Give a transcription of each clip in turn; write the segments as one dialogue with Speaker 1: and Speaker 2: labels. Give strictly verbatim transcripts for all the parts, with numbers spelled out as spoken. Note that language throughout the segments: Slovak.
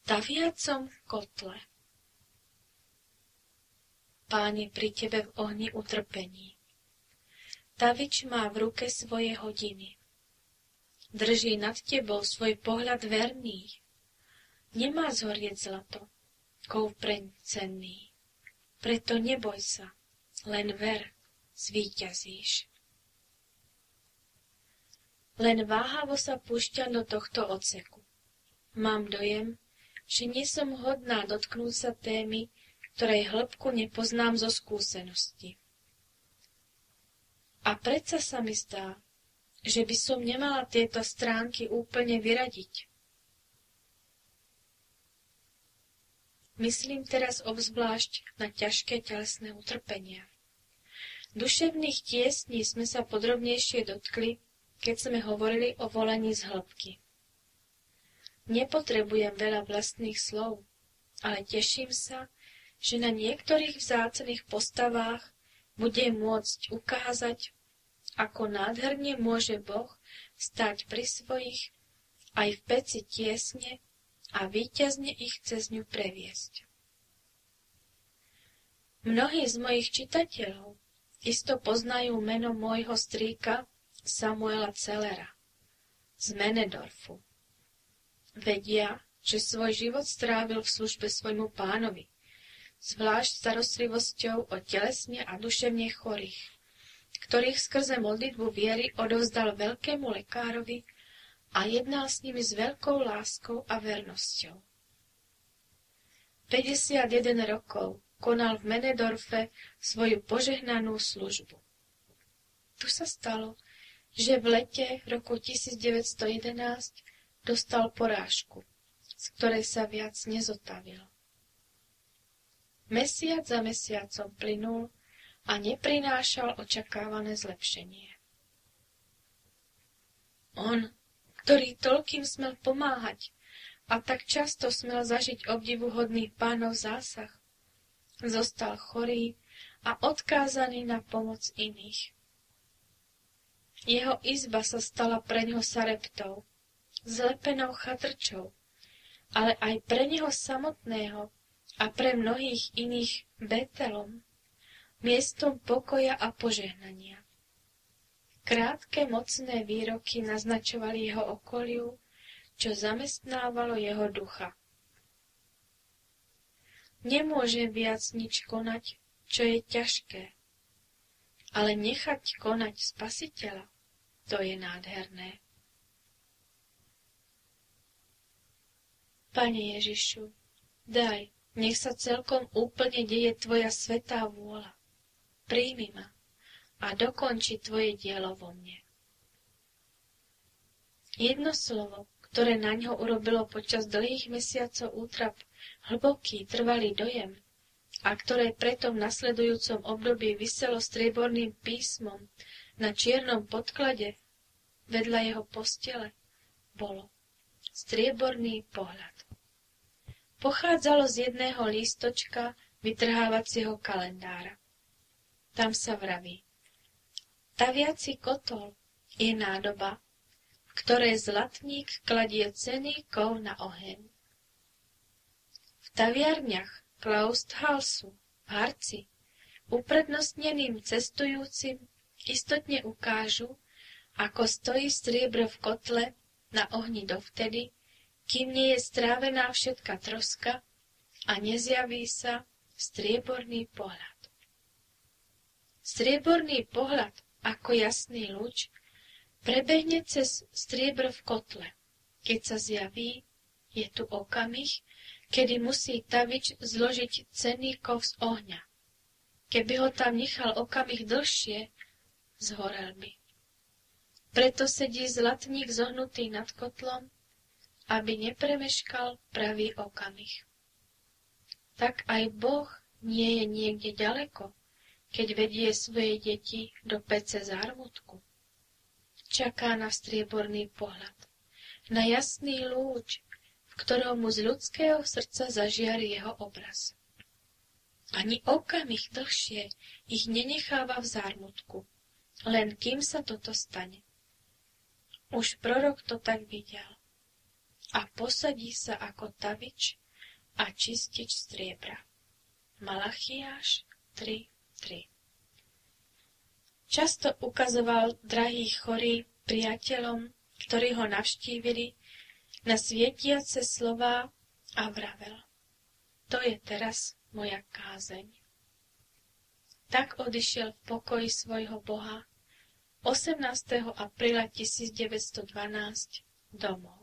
Speaker 1: taviacom v kotle. Pán je pri tebe v ohni utrpení. Tavič má v ruke svoje hodiny. Drží nad tebou svoj pohľad verný. Nemá zhorieť zlato, kov preň cenný. Preto neboj sa, len ver, zvíťazíš. Len váhavo sa púšťam do tohto odseku. Mám dojem, že nie som hodná dotknúť sa témy, ktorej hĺbku nepoznám zo skúsenosti. A predsa sa mi zdá, že by som nemala tieto stránky úplne vyradiť. Myslím teraz obzvlášť na ťažké telesné utrpenia. Duševných tiesní sme sa podrobnejšie dotkli, keď sme hovorili o volení z hĺbky. Nepotrebujem veľa vlastných slov, ale teším sa, že na niektorých vzácnych postavách bude môcť ukázať, ako nádherne môže Boh stáť pri svojich aj v peci tiesne a víťazne ich cez ňu previesť. Mnohí z mojich čitateľov isto poznajú meno môjho strýka Samuela Cellera z Männedorfu. Vedia, že svoj život strávil v službe svojmu pánovi, zvlášť starostlivosťou o telesne a duševne chorých, ktorých skrze modlitbu viery odovzdal veľkému lekárovi a jednal s nimi s veľkou láskou a vernosťou. päťdesiatjeden rokov konal v Männedorfe svoju požehnanú službu. Tu sa stalo, že v lete roku tisícdeväťstojedenásť dostal porážku, z ktorej sa viac nezotavil. Mesiac za mesiacom plynul a neprinášal očakávané zlepšenie. On, ktorý toľkým smel pomáhať a tak často smel zažiť obdivuhodný Pánov zásah, zostal chorý a odkázaný na pomoc iných. Jeho izba sa stala pre ňoho sareptou, zlepenou chatrčou, ale aj pre neho samotného a pre mnohých iných Betelom, miestom pokoja a požehnania. Krátke mocné výroky naznačovali jeho okoliu, čo zamestnávalo jeho ducha. Nemôžem viac nič konať, čo je ťažké, ale nechať konať Spasiteľa, to je nádherné. Pane Ježišu, daj, nech sa celkom úplne deje Tvoja svätá vôľa. Príjmi ma a dokonči Tvoje dielo vo mne. Jedno slovo, ktoré na ňo urobilo počas dlhých mesiacov útrap hlboký, trvalý dojem a ktoré preto v nasledujúcom období viselo strieborným písmom na čiernom podklade vedľa jeho postele, bolo strieborný pohľad. Pochádzalo z jedného lístočka vytrhávacieho kalendára. Tam sa vraví: taviaci kotol je nádoba, v ktorej zlatník kladie cenný kov na oheň. V taviarniach Klausthalsu v Harci uprednostneným cestujúcim istotne ukážu, ako stojí striebro v kotle na ohni dovtedy, kým nie je strávená všetka troska a nezjaví sa strieborný pohľad. Strieborný pohľad, ako jasný lúč, prebehne cez striebro v kotle. Keď sa zjaví, je tu okamih, kedy musí tavič zložiť cenný kov z ohňa. Keby ho tam nechal okamih dlhšie, zhorel by. Preto sedí zlatník zohnutý nad kotlom, aby nepremeškal pravý okamih. Tak aj Boh nie je niekde ďaleko, keď vedie svoje deti do pece zármutku. Čaká na strieborný pohľad, na jasný lúč, v ktorom mu z ľudského srdca zažiari jeho obraz. Ani okamih dlhšie ich nenecháva v zármutku, len kým sa toto stane. Už prorok to tak videl. a posadí sa ako tavič a čistič striebra. Malachiáš tri tri. Často ukazoval drahý chorý priateľom, ktorí ho navštívili, na svietiace slová a vravel: To je teraz moja kázeň. Tak odišiel v pokoji svojho Boha osemnásteho apríla tisícdeväťstodvanásť domov.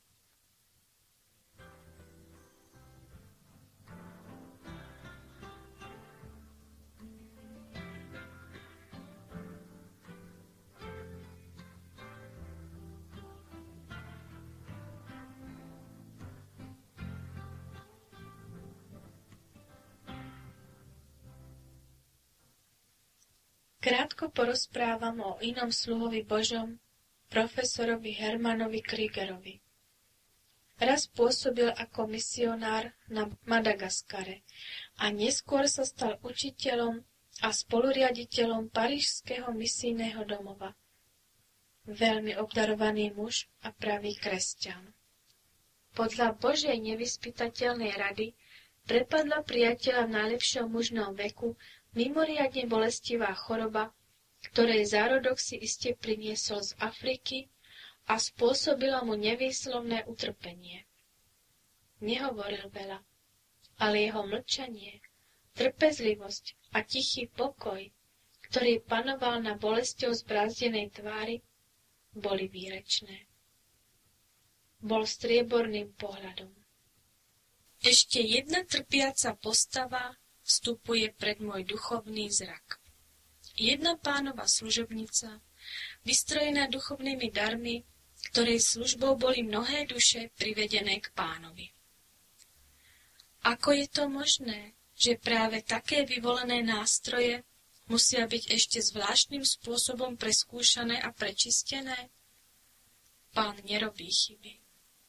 Speaker 1: Krátko porozprávam o inom sluhovi Božom, profesorovi Hermanovi Kriegerovi. Raz pôsobil ako misionár na Madagaskare a neskôr sa stal učiteľom a spoluriaditeľom Parížského misijného domova. Veľmi obdarovaný muž a pravý kresťan. Podľa Božej nevyspytateľnej rady prepadla priateľa v najlepšom mužnom veku mimoriadne bolestivá choroba, ktorej zárodok si iste priniesol z Afriky a spôsobila mu nevýslovné utrpenie. Nehovoril veľa, ale jeho mlčanie, trpezlivosť a tichý pokoj, ktorý panoval na bolesťou zbrázdenej tvári, boli výrečné. Bol strieborným pohľadom. Ešte jedna trpiaca postava vstupuje pred môj duchovný zrak. Jedna pánova služobnica, vystrojená duchovnými darmi, ktorej službou boli mnohé duše privedené k pánovi. Ako je to možné, že práve také vyvolené nástroje musia byť ešte zvláštnym spôsobom preskúšané a prečistené? Pán nerobí chyby.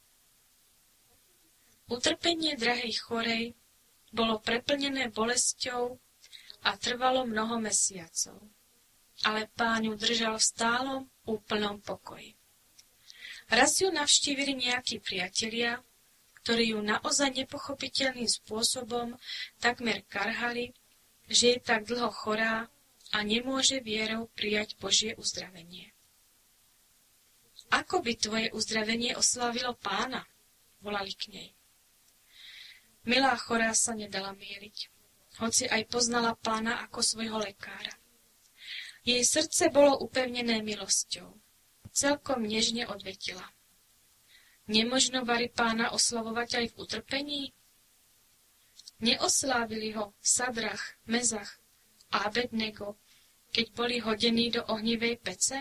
Speaker 1: Utrpenie drahej chorej bolo preplnené bolesťou a trvalo mnoho mesiacov, ale Pán ju držal v stálom, úplnom pokoji. Raz ju navštívili nejakí priatelia, ktorí ju naozaj nepochopiteľným spôsobom takmer karhali, že je tak dlho chorá a nemôže vierou prijať Božie uzdravenie. Ako by tvoje uzdravenie oslávilo Pána? Volali k nej. Milá chorá sa nedala mieliť, hoci aj poznala Pána ako svojho lekára. Jej srdce bolo upevnené milosťou. Celkom nežne odvetila. Nemožno vari Pána oslavovať aj v utrpení? Neoslávili ho Sadrach, Mezach a Abednego, keď boli hodení do ohnivej pece?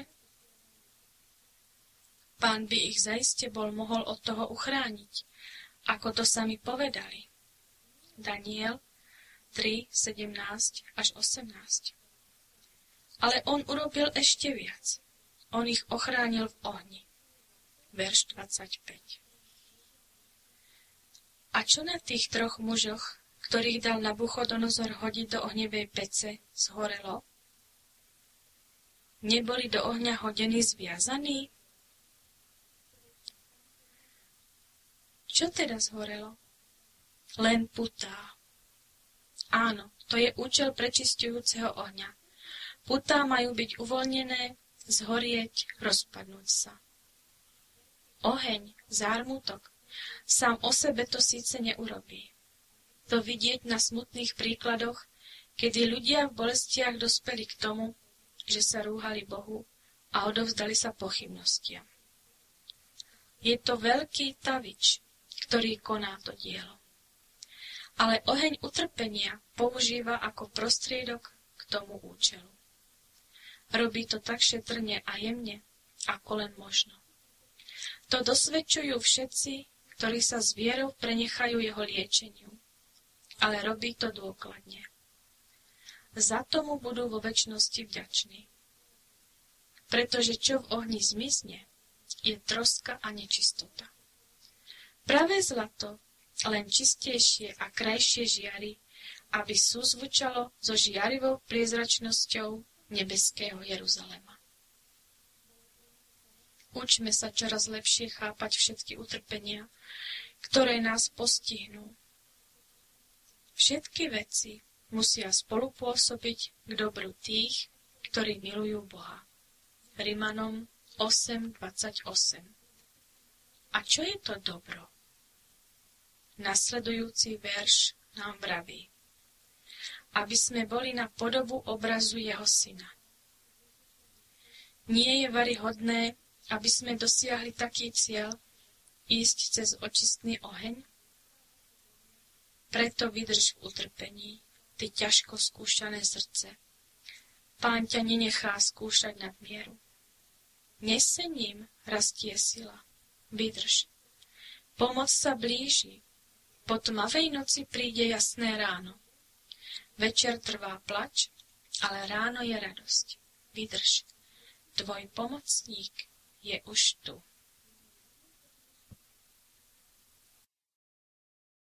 Speaker 1: Pán by ich zaiste bol mohol od toho uchrániť, ako to sami povedali. Daniel tri, sedemnásť až osemnásť. Ale on urobil ešte viac. On ich ochránil v ohni. Verš dvadsaťpäť. A čo na tých troch mužoch, ktorých dal Nabuchodonozor hodiť do ohnivej pece, zhorelo? Neboli do ohňa hodení zviazaní? Čo teda zhorelo? Len putá. Áno, to je účel prečisťujúceho ohňa. Putá majú byť uvoľnené, zhorieť, rozpadnúť sa. Oheň, zármutok, sám o sebe to síce neurobí. To vidieť na smutných príkladoch, kedy ľudia v bolestiach dospeli k tomu, že sa rúhali Bohu a odovzdali sa pochybnostiam. Je to veľký tavič, ktorý koná to dielo. Ale oheň utrpenia používa ako prostriedok k tomu účelu. Robí to tak šetrne a jemne, ako len možno. To dosvedčujú všetci, ktorí sa s vierou prenechajú jeho liečeniu. Ale robí to dôkladne. Za tomu budú vo večnosti vďační. Pretože čo v ohni zmizne, je troska a nečistota. Pravé zlato len čistejšie a krajšie žiari, aby súzvučalo so žiarivou priezračnosťou nebeského Jeruzalema. Učme sa čoraz lepšie chápať všetky utrpenia, ktoré nás postihnú. Všetky veci musia spolupôsobiť k dobru tých, ktorí milujú Boha. Rimanom osem dvadsaťosem. A čo je to dobro? Nasledujúci verš nám vraví: aby sme boli na podobu obrazu jeho syna. Nie je varihodné, aby sme dosiahli taký cieľ, ísť cez očistný oheň? Preto vydrž v utrpení, ty ťažko skúšané srdce. Pán ťa nenechá skúšať nad mieru. Nesením rastie sila. Vydrž. Pomoc sa blíži. Po tmavej noci príde jasné ráno. Večer trvá plač, ale ráno je radosť. Vydrž. Tvoj pomocník je už tu.